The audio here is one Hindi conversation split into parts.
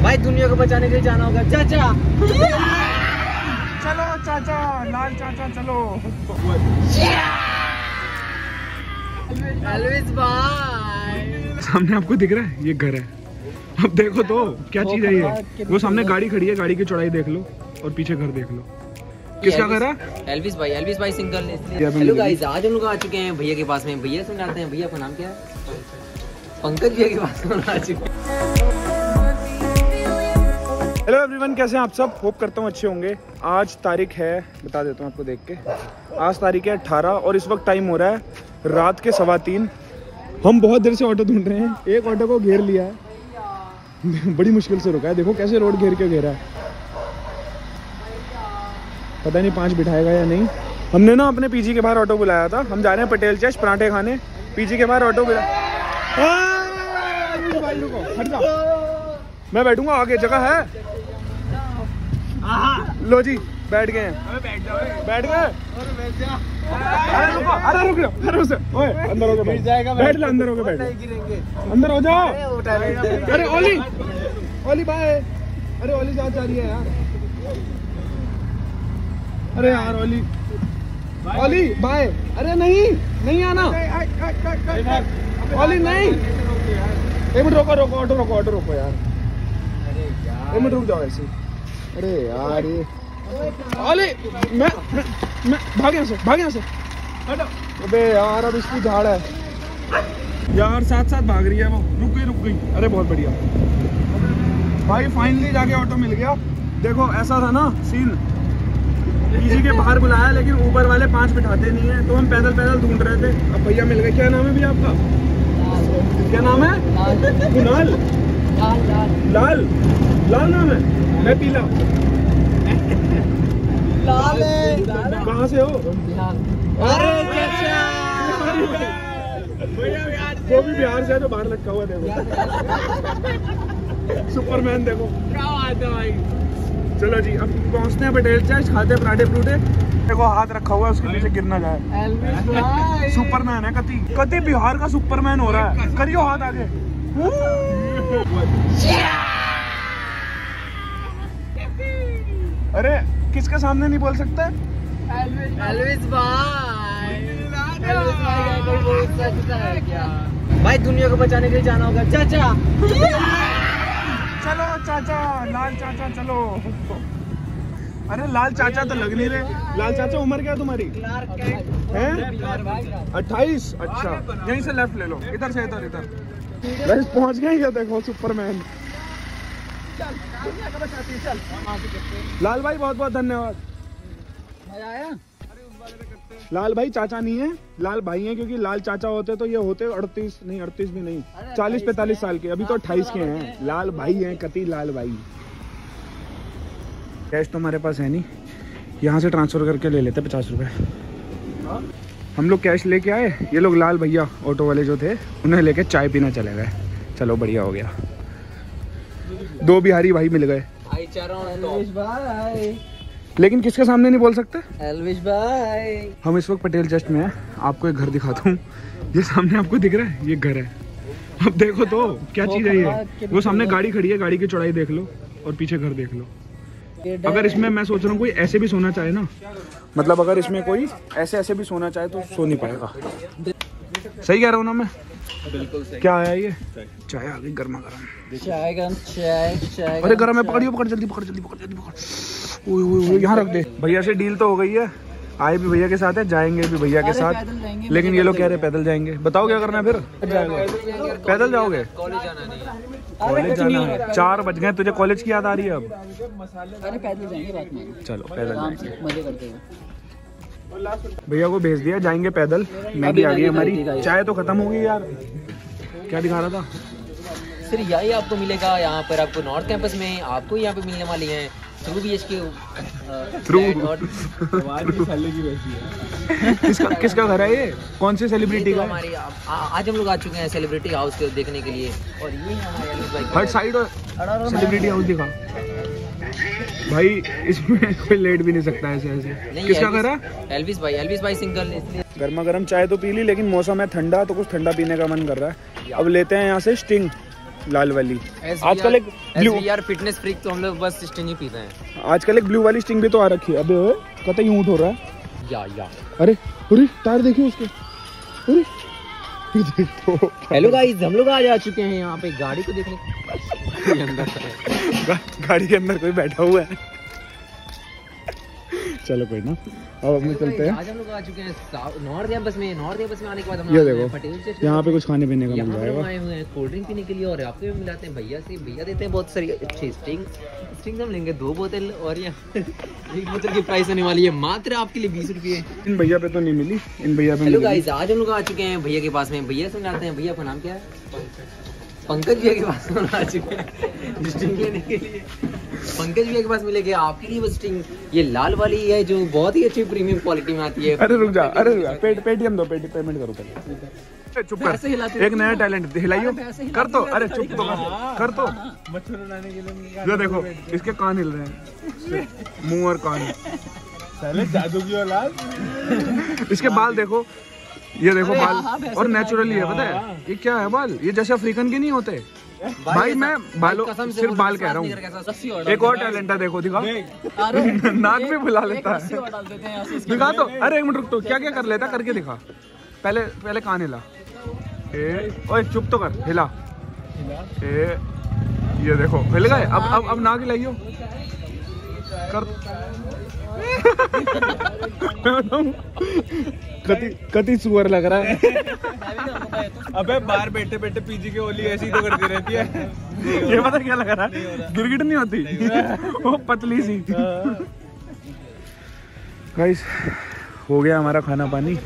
भाई दुनिया को बचाने के लिए जाना होगा चाचा। चलो चाचा, लाल चाचा चलो। एल्विस भाई सामने आपको दिख रहा है ये घर है। अब देखो तो क्या चीज है ये। वो सामने गाड़ी खड़ी है, गाड़ी की चौड़ाई देख लो और पीछे घर देख लो। किसका घर है? एल्विस भाई सिंगल। हेलो गाइस, आज हम लोग आ चुके हैं भैया के पास में। भैया से जाते हैं। भैया का नाम क्या है? पंकज भैया के पास में आ चुके हैं। हेलो एवरीवन, कैसे हैं आप सब? होप करता हूँ अच्छे होंगे। आज तारीख है, बता देता हूँ आपको देख के। आज तारीख है 18 और इस वक्त टाइम हो रहा है रात के 3:15। हम बहुत देर से ऑटो ढूंढ रहे हैं। एक ऑटो को घेर लिया है, बड़ी मुश्किल से रुका है। देखो कैसे रोड घेर के घेरा है। पता नहीं 5 बिठाएगा या नहीं। हमने ना अपने पीजी के बाहर ऑटो बुलाया था। हम जा रहे हैं पटेल चेस्ट पराठे खाने। पीजी के बाहर ऑटो बुलाया। हट जा, मैं बैठूंगा आगे, जगह है। लो जी, बैठ गए हैं। बैठ गए। अरे रुक जाओ, अंदर हो गए, बैठ लो, अंदर हो गए, बैठ अंदर हो जाओ। अरे ओली बाय। अरे ओली जा रही है यार। अरे यार ओली बाय। अरे नहीं आना ओली, नहीं। एक मिनट रोको, ऑटो रोको यार। एक मिनट रुक जाओ ऐसे। अरे यार ये ओली, मैं भाग यहाँ से हटो। अबे यार अब इसकी झाड़ है यार, साथ भाग रही है वो। रुक गई। अरे बहुत बढ़िया भाई, फाइनली जाके ऑटो मिल गया। देखो ऐसा था ना सीन, पीजी के बाहर बुलाया लेकिन ऊपर वाले 5 बिठाते नहीं है, तो हम पैदल ढूंढ रहे थे। अब भैया मिल गए। क्या नाम है भैया आपका? क्या नाम है? कुणाल। लाल नाम है। मैं पीला। लाल है। कहाँ से हो? अरे वो भी बिहार से है जो बाहर लटका हुआ। देखो सुपरमैन, देखो क्या बात है भाई। चलो जी, अब पहुंचते हैं पटेल चेस्ट, खाते पराठे परूठे। देखो हाथ रखा हुआ है, उसके पीछे गिर ना जाए। एल्विस भाई सुपरमैन है। कति बिहार का सुपरमैन हो रहा है। करियो हाथ आगे। अरे किसके सामने नहीं बोल सकते? एल्विस भाई का कोई बोल सकता है क्या? भाई दुनिया को बचाने के लिए जाना होगा चाचा। चलो चाचा, लाल चाचा चलो। अरे लाल चाचा तो लग नहीं रहे। लाल चाचा, उम्र क्या है तुम्हारी? हैं? 28। अच्छा, यहीं से लेफ्ट ले लो, इधर से इधर। बस पहुंच गए। ये देखो सुपरमैन। लाल भाई बहुत बहुत धन्यवाद। मजा आया? लाल भाई चाचा नहीं है, लाल भाई हैं, क्योंकि लाल चाचा होते तो ये होते 38 भी नहीं 40-45 साल के। अभी तो 28 के हैं। लाल भाई हैं, कति लाल भाई। कैश तो हमारे पास है नहीं, यहाँ से ट्रांसफर करके ले लेते 50 रुपए। हम लोग कैश लेके आए, ये लोग लाल भैया ऑटो वाले जो थे उन्हें लेके चाय पीना चले गए। चलो बढ़िया हो गया, 2 बिहारी भाई मिल गए। एल्विस भाई, लेकिन किसके सामने नहीं बोल सकते? एल्विस भाई। हम इस वक्त पटेल चेस्ट में हैं। आपको एक घर दिखाता हूँ। ये सामने आपको दिख रहा है ये घर है। अब देखो तो क्या चीज है ये। वो सामने गाड़ी खड़ी है, गाड़ी की चौड़ाई देख लो और पीछे घर देख लो। अगर इसमें मैं सोच रहा हूँ कोई ऐसे भी सोना चाहे ना, मतलब अगर इसमें कोई ऐसे भी सोना चाहे तो सो नहीं पाएगा। सही कह रहा हूँ ना मैं? बिल्कुल सही। क्या आया ये? चाय आ गई गर्मा गर्म। चाय। अरे गर्म है, पकड़ जल्दी पकड़। ओए यहाँ रख दे। भैया से डील तो हो गई है। आए भी भैया के साथ है, जाएंगे भी भैया के साथ, लेकिन ये लोग कह रहे पैदल जाएंगे। बताओ क्या करना है फिर? पैदल जाओगे? कॉलेज जाना है। 4 बज गए, तुझे कॉलेज की याद आ रही है अब? अरे पैदल जाएंगे बात में। चलो पैदल जाएंगे, मजे करते हुए। भैया को भेज दिया, जाएंगे पैदल। मैगी आ गई हमारी। चाय तो खत्म हो गई यार। क्या दिखा रहा था? सिर्फ यही आपको मिलेगा यहाँ पर। आपको नॉर्थ कैंपस में आपको यहाँ पे मिलने वाली है थ्रू BHK। किसका घर है ये? कौन से सेलिब्रिटी का? हमारी आज हम लोग आ चुके हैं सेलिब्रिटी हाउस को देखने के लिए। और ये हमारे एल्विस भाई हर साइड सेलिब्रिटी हाउस दिखा भाई। इसमें कोई लेट भी नहीं सकता ऐसे। किसका घर है? एल्विस भाई सिंगल। गर्मा गर्म चाय तो पी ली, लेकिन मौसम है ठंडा, तो कुछ ठंडा पीने का मन कर रहा है। अब लेते हैं यहाँ से स्टिंग। लाल वाली। आजकल एक ब्लू यार फिटनेस फ्रीक तो हम लोग बस स्टिंग ही पीते हैं। आजकल एक ब्लू वाली स्टिंग भी तो आ रखी है। अबे कतई ऊँट हो रहा है या। अरे अरे टायर देखिए उसके। अरे देखो। हेलो गाइस, हम लोग आज आ चुके हैं यहाँ पे गाड़ी को देखने। गाड़ी के अंदर कोई बैठा हुआ है। चलो कोई ना, अब हम चलते हैं। आज हम लोग आ चुके हैं नॉर्थ कैंपस में। नॉर्थ कैंपस में आने के बाद हम ये देखो यहाँ पे कुछ खाने पीने का मिल जाएगा। आए हुए हैं कोल्ड ड्रिंक पीने के लिए और आपको भी मिलाते हैं भैया से। भैया देते हैं बहुत सारी अच्छी स्टिंग हम लेंगे 2 बोतल और यहाँ 1 बोतल की प्राइस होने वाली है मात्र आपके लिए 20 रुपये। इन भैया पे तो नहीं मिली, इन भैया पे। हेलो गाइस, आज हम लोग आ चुके हैं भैया के पास में। भैया से मिलाते हैं। भैया का नाम क्या है? पंकज भैया के पास में आ चुके हैं स्टिंग लेने के लिए। पंकज भैया के पास मिलेगी आपके लिए वो स्टिंग। ये लाल वाली है जो बहुत ही अच्छी प्रीमियम क्वालिटी में आती है। अरे रुक जा, पेटीएम दो, पेमेंट करो पहले। चुप कर, एक नया टैलेंट हिलाइयो। कर तो, अरे चुप तो कर तो। मच्छर उड़ाने के लिए ये देखो इसके कान हिल रहे हैं, मुंह और कान। जादू की औलाद। इसके बाल देखो, ये देखो बाल और नेचुरली है। पता है ये क्या है? बाल ये जैसे अफ्रीकन के नहीं होते भाई। मैं बालों सिर्फ बाल कह रहा हूँ। एक और टैलेंट है, देखो दिखा। नाक भी बुला लेता है। दिखा तो। अरे 1 मिनट रुक तो, क्या क्या कर लेता करके दिखा। पहले कान हिला। ओए चुप तो कर, हिला। ये देखो हिल गए। अब नाक हिलाइयो। कर कति सुअर लग रहा है। अबे बाहर बैठे बैठे पीजी की ओली ऐसी तो करती रहती है। ये पता क्या लग रहा है? गिरगिट नहीं होती वो पतली सी। गाइस हो गया हमारा खाना पानी।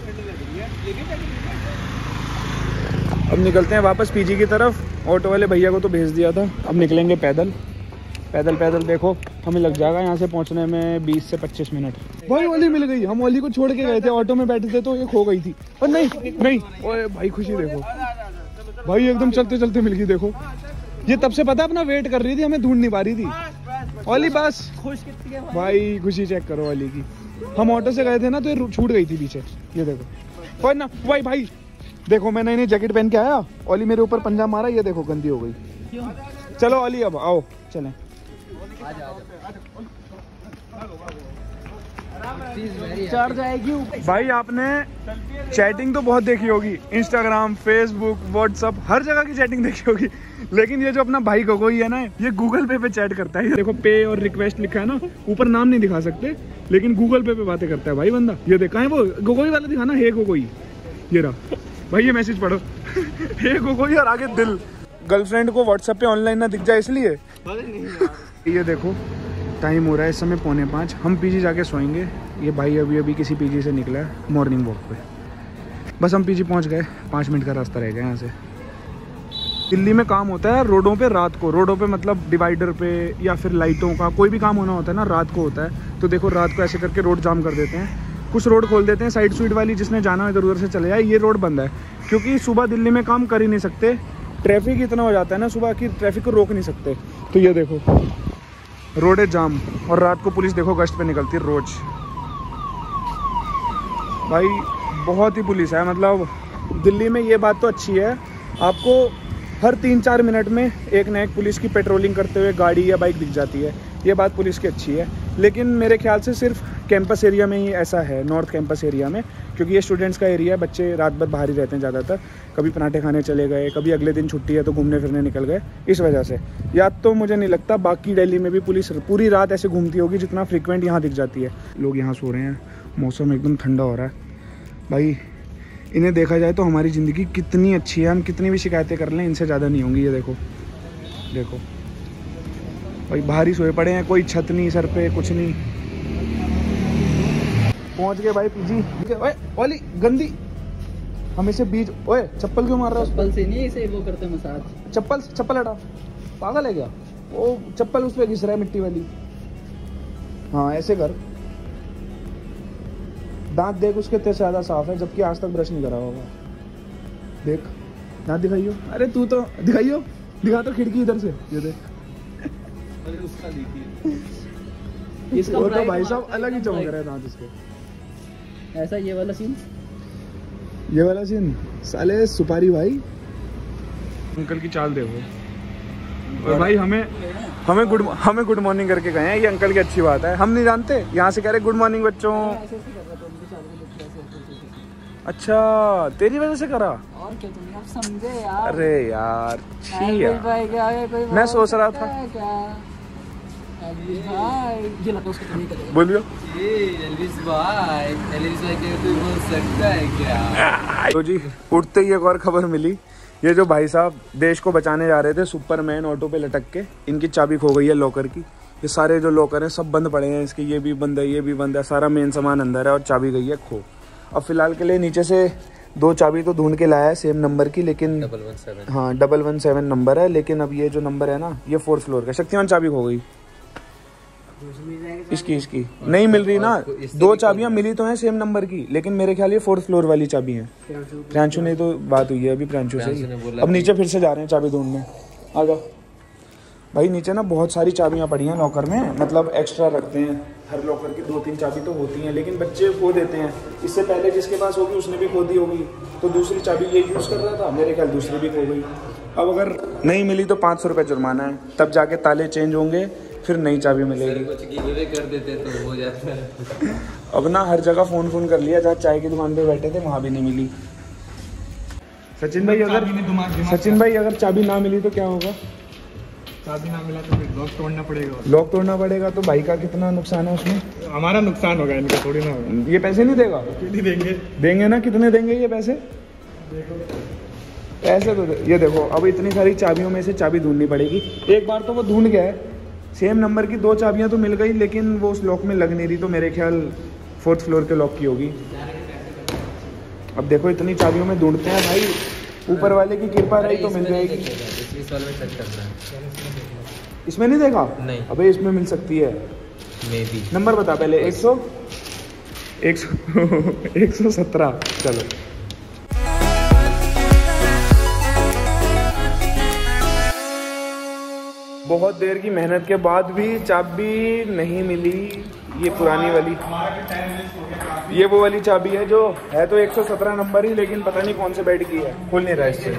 अब निकलते हैं वापस पीजी की तरफ। ऑटो वाले भैया को तो भेज दिया था, अब निकलेंगे पैदल। पैदल देखो हमें लग जाएगा यहाँ से पहुँचने में 20 से 25 मिनट। भाई ओली मिल गई। हम ओली को छोड़ के गए थे, ऑटो में बैठे थे तो ये खो गई थी। पर नहीं ओए भाई खुशी देखो भाई, एकदम चलते चलते मिल गई। देखो ये तब से पता अपना वेट कर रही थी, हमें ढूंढ नहीं पा रही थी। ओली बस खुश कितनी है भाई, खुशी चेक करो ओली की। हम ऑटो से गए थे ना तो ये छूट गई थी पीछे। ये देखो और ना भाई देखो मैं नई जैकेट पहन के आया, ओली मेरे ऊपर पंजा मारा। ये देखो गंदी हो गई। चलो ओली अब आओ चलें। चार्ज आएगी भाई। आपने चैटिंग तो बहुत देखी होगी, इंस्टाग्राम, फेसबुक, व्हाट्सअप, हर जगह की चैटिंग देखी होगी। लेकिन ये जो अपना भाई गोगोई है ना, ये गूगल पे चैट करता है। देखो पे और रिक्वेस्ट लिखा है ना, ऊपर नाम नहीं दिखा सकते लेकिन गूगल पे बातें करता है भाई बंदा। ये देखा है वो गोगोई वाला दिखा ना, हे गोगोई। ये रहा भाई, ये मैसेज पढ़ो हे गोगोई और आगे दिल। गर्लफ्रेंड को व्हाट्सएप पे ऑनलाइन ना दिख जाए इसलिए। ये देखो टाइम हो रहा है इस समय 4:45। हम पीजी जाके सोएंगे। ये भाई अभी किसी पीजी से निकला है मॉर्निंग वॉक पे। बस हम पीजी पहुंच गए, 5 मिनट का रास्ता रह गया यहाँ से। दिल्ली में काम होता है रोडों पे रात को। रोडों पे मतलब डिवाइडर पे या फिर लाइटों का कोई भी काम होना होता है ना, रात को होता है। तो देखो रात को ऐसे करके रोड जाम कर देते हैं। कुछ रोड खोल देते हैं साइड स्वीट वाली, जिसने जाना हो इधर उधर से चले जाए। ये रोड बंद है क्योंकि सुबह दिल्ली में काम कर ही नहीं सकते। ट्रैफिक इतना हो जाता है ना सुबह की, ट्रैफिक को रोक नहीं सकते। तो ये देखो रोड है जाम और रात को पुलिस देखो गश्त पे निकलती है रोज। भाई बहुत ही पुलिस है। मतलब दिल्ली में ये बात तो अच्छी है, आपको हर 3-4 मिनट में एक ना एक पुलिस की पेट्रोलिंग करते हुए गाड़ी या बाइक दिख जाती है। ये बात पुलिस की अच्छी है। लेकिन मेरे ख्याल से सिर्फ कैंपस एरिया में ही ऐसा है, नॉर्थ कैंपस एरिया में, क्योंकि ये स्टूडेंट्स का एरिया है। बच्चे रात भर बाहर ही रहते हैं ज़्यादातर। कभी पराठे खाने चले गए, कभी अगले दिन छुट्टी है तो घूमने फिरने निकल गए, इस वजह से। या तो मुझे नहीं लगता बाकी दिल्ली में भी पुलिस पूरी रात ऐसे घूमती होगी जितना फ्रिक्वेंट यहाँ दिख जाती है। लोग यहाँ सो रहे हैं, मौसम एकदम ठंडा हो रहा है। भाई इन्हें देखा जाए तो हमारी ज़िंदगी कितनी अच्छी है। हम कितनी भी शिकायतें कर लें इनसे ज़्यादा नहीं होंगी। ये देखो भाई बाहर ही सोए पड़े हैं, कोई छत नहीं सर पे, कुछ नहीं। पहुंच गए भाई पीजी। ओए ओली गंदी, हम इसे बीच। ओए चप्पल क्यों मार रहा है? चप्पल से नहीं, इसे वो करते मसाज। चप्पल हटा, पागल है क्या? वो चप्पल उस पे घिस रहा है मिट्टी वाली। हाँ ऐसे कर। दांत देख उसके इतने ज़्यादा साफ है जबकि आज तक ब्रश नहीं करा होगा। देख दांत दिखाइयो। अरे तू तो दिखाइयो, दिखा तो खिड़की इधर से। ये देख उसका देखिए, वो तो भाई साहब अलग ही चमक रहा है दांत इसके। ऐसा ये वाला सीन साले सुपारी भाई। अंकल की चाल देखो, और भाई हमें गुड मॉर्निंग करके गए हैं, ये अंकल की अच्छी बात है। हम नहीं जानते, यहाँ से कह रहे गुड मॉर्निंग बच्चों। अच्छा तेरी वजह से करा? और क्या, तुम आप समझे यार। अरे यार छी यार, भाई क्या है, कोई मैं सोच रहा था। क्या ये लगा उसको नहीं करेगा। बोलियो ये एल्विस भाई क्या तू बोल सकता है क्या? तो जी उठते ही एक और खबर मिली, ये जो भाई साहब देश को बचाने जा रहे थे सुपरमैन ऑटो पे लटक के, इनकी चाबी खो गई है लॉकर की। ये सारे जो लॉकर हैं सब बंद पड़े हैं इसके, ये भी बंद है, ये भी बंद है, सारा मेन सामान अंदर है और चाबी गई है खो। अब फिलहाल के लिए नीचे से 2 चाबी तो ढूंढ के लाया है सेम नंबर की, लेकिन 117 हाँ 117 नंबर है, लेकिन अब ये जो नंबर है ना ये 4th फ्लोर का। शक्तिमान चाबी खो गई इसकी नहीं मिल रही ना। 2 चाबियां मिली तो हैं सेम नंबर की, लेकिन मेरे ख्याल ये 4th फ्लोर वाली चाबी है। प्रियांशु ने तो बात हुई है अभी प्रियांशु से ही। अब नीचे फिर से जा रहे हैं चाबी ढूंढने। आ जाओ भाई, नीचे ना बहुत सारी चाबियां पड़ी हैं लॉकर में, मतलब एक्स्ट्रा रखते हैं हर लॉकर की 2-3 चाबी तो होती हैं, लेकिन बच्चे खो देते हैं। इससे पहले जिसके पास होगी उसने भी खो दी होगी, तो दूसरी चाबी ये यूज़ कर रहा था, मेरे ख्याल दूसरी भी खो गई। अब अगर नहीं मिली तो 500 रुपये जुर्माना है, तब जाके ताले चेंज होंगे, फिर नई चाबी मिलेगी। कुछ गिवअवे कर देते तो हो जाता है। अब ना हर जगह फ़ोन कर लिया, जहाँ चाय की दुकान पे बैठे थे वहाँ भी नहीं मिली। सचिन भाई अगर चाबी ना मिली तो क्या होगा? चाबी ना मिला तो फिर लॉक तोड़ना पड़ेगा। लॉक तोड़ना पड़ेगा, तो भाई का कितना नुकसान है उसमें? हमारा नुकसान होगा, इनका थोड़ी ना होगा। ये पैसे नहीं देगा? नहीं देंगे। देंगे ना, कितने देंगे ये पैसे? पैसे तो ये देखो, अब इतनी सारी चाबियों में से चाबी ढूंढनी पड़ेगी। एक बार तो वो ढूंढ गया है, सेम नंबर की 2 चाबियां तो मिल गई, लेकिन वो उस लॉक में लग नहीं रही, तो मेरे ख्याल 4th फ्लोर के लॉक की होगी। अब देखो इतनी चाबियों में ढूंढते हैं भाई, ऊपर वाले की कृपा रही तो मिल जाएगी। इस वाले में चेक करना है। इसमें नहीं देखा? नहीं। अबे इसमें मिल सकती है। May be. नंबर बता पहले। 117। चलो बहुत देर की मेहनत के बाद भी चाबी नहीं मिली। ये पुरानी वाली, ये वो वाली चाबी है जो है तो 117 नंबर ही, लेकिन पता नहीं कौन से बेड की है, खुल नहीं रहा इससे।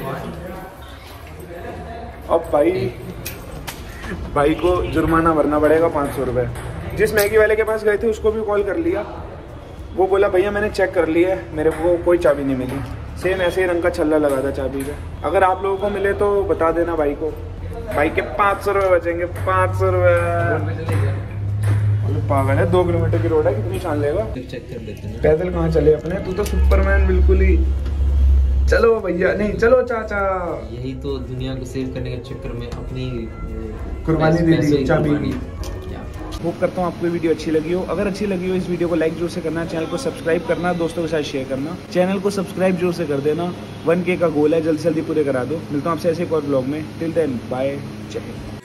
अब भाई को जुर्माना भरना पड़ेगा 500 रुपये। जिस मैगी वाले के पास गए थे उसको भी कॉल कर लिया, वो बोला भैया मैंने चेक कर लिया है, मेरे को कोई चाबी नहीं मिली। सेम ऐसे ही रंग का छल्ला लगा था चाबी पे। अगर आप लोगों को मिले तो बता देना भाई को। भाई के 500 रुपये बचेंगे, 500 रुपये। पागल है, 2 किलोमीटर की रोड है, कितनी छान लेगा? चेक कर लेते हैं। पैदल कहाँ चले अपने, तू तो सुपरमैन बिल्कुल ही। चलो भैया, नहीं चलो चाचा। यही तो दुनिया को सेव करने के चक्कर में अपनी कुर्बानी दे दी चाबी की। या होप करता हूँ आपको वीडियो अच्छी लगी हो। अगर अच्छी लगी हो इस वीडियो को लाइक जरूर से करना, चैनल को सब्सक्राइब करना, दोस्तों के साथ शेयर करना। चैनल को सब्सक्राइब जरूर से कर देना। 1K का गोल है, जल्दी जल्दी पूरे करा दो। मिलता हूँ आपसे ऐसे एक और ब्लॉग में। टिल देन बाय, जय हिंद।